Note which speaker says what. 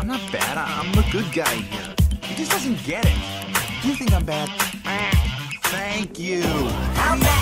Speaker 1: I'm not bad. I'm the good guy here. He just doesn't get it. Do you think I'm bad? Thank you.
Speaker 2: I'm bad.